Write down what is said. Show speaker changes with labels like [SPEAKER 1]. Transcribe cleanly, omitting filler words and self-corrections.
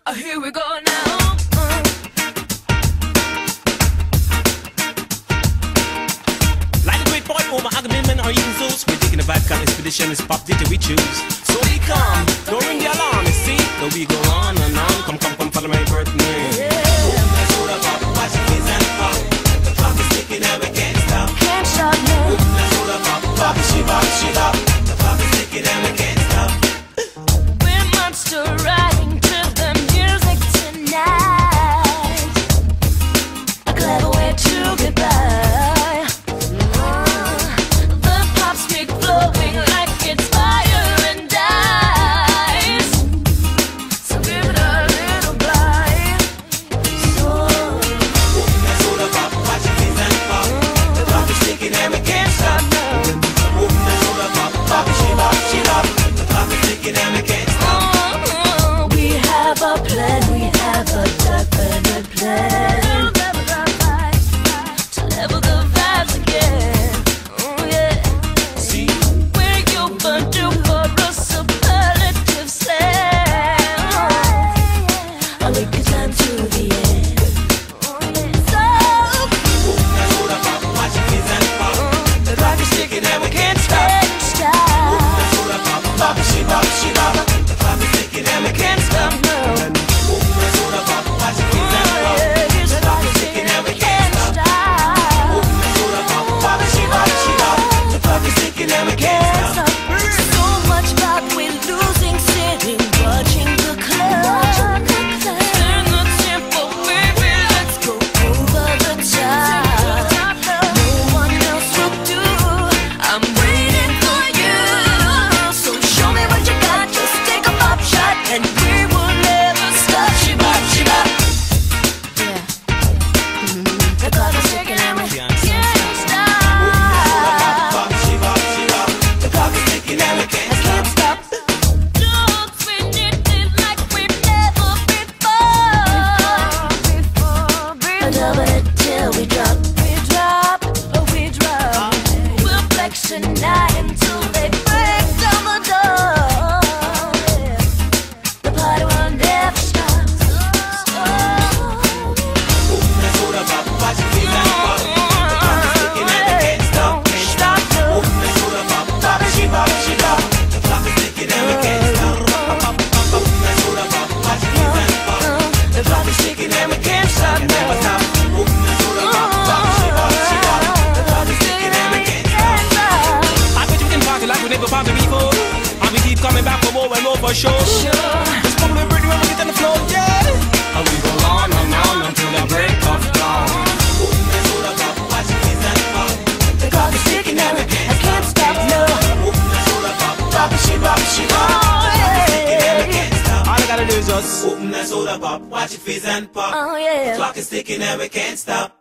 [SPEAKER 1] Here we go now.
[SPEAKER 2] Like a great boy over Agamemnon or even Zeus, we're taking a vibe cut expedition. It's pop did we choose. So we come, don't ring the alarm, you see. So we go on and on. Come, follow my birthday.
[SPEAKER 3] Let's hold up, watch the kids and pop. The clock is ticking and we can't stop.
[SPEAKER 1] Can't stop now.
[SPEAKER 3] Let's hold up, pop it, she bop, she bop. The clock is ticking and we can't stop.
[SPEAKER 1] We're monster riding to the music tonight. A clever way to get by. The pops make flowing like it's fire and ice. So give it a little bite. So
[SPEAKER 3] Let's hold up, watch the kids and pop. The clock is ticking and we can't stop. Let's hold up, pop it, she bop, she bop. The clock is ticking and we can't stop.
[SPEAKER 1] we have a plan, we have a definite plan. To level the vibes again. Oh yeah.
[SPEAKER 3] See,
[SPEAKER 1] We're overdue for a superlative slam. I'll make it time to the end. Oh yeah. So
[SPEAKER 3] let's hold up, watch the kids and pop. The clock is ticking and we can't stop.
[SPEAKER 1] can't stop.
[SPEAKER 3] Let's hold up, pop it, she bop, she bop. The clock is ticking and we can't stop. Let's hold up, watch the kids and pop. The clock is ticking and we can't stop. Let's hold up, pop it, she bop, she bop. The clock is ticking and we can't stop.
[SPEAKER 1] So much about we're losing, sitting, watching the clock. Turn the tempo, baby, let's go over the top. No one else will do. I'm waiting for you. So show me what you got, just take a pop shot, and we will never stop. Shibop, shibop. Yeah. The clock is ticking and we can't stop.
[SPEAKER 3] Pop, she bop, she bop. The clock is ticking and we can't stop.
[SPEAKER 1] Can't stop. Don't spin it like we've never before. Double it till we drop. We drop. We'll flex tonight until they break down the door. The party will never stop.
[SPEAKER 3] Let's hold up, watch the kids and pop. The clock is ticking and we can't stop.
[SPEAKER 1] Stop.
[SPEAKER 3] Let's hold up, pop it, she bop, she bop. The clock is ticking and we can't stop. Let's hold up, watch the kids and pop. The clock is ticking and we can't stop. Never stop. Let's hold up, pop it, she bop, she bop. The clock is ticking and we can't stop.
[SPEAKER 2] I bet you can party like we never party before. And we keep coming back for more and more for sure. It's probably Britney when we get on the floor, yeah. And we go on and on until the break of dawn.
[SPEAKER 3] Let's hold up, watch the kids and pop.
[SPEAKER 1] The clock is ticking and I can't stop. No.
[SPEAKER 3] Let's hold up, pop it, she bop, she bop. The clock is ticking and we can't stop.
[SPEAKER 2] All I gotta do is just
[SPEAKER 3] Let's hold up, watch it fizz and pop.
[SPEAKER 1] Oh yeah.
[SPEAKER 3] Clock is ticking and we can't stop.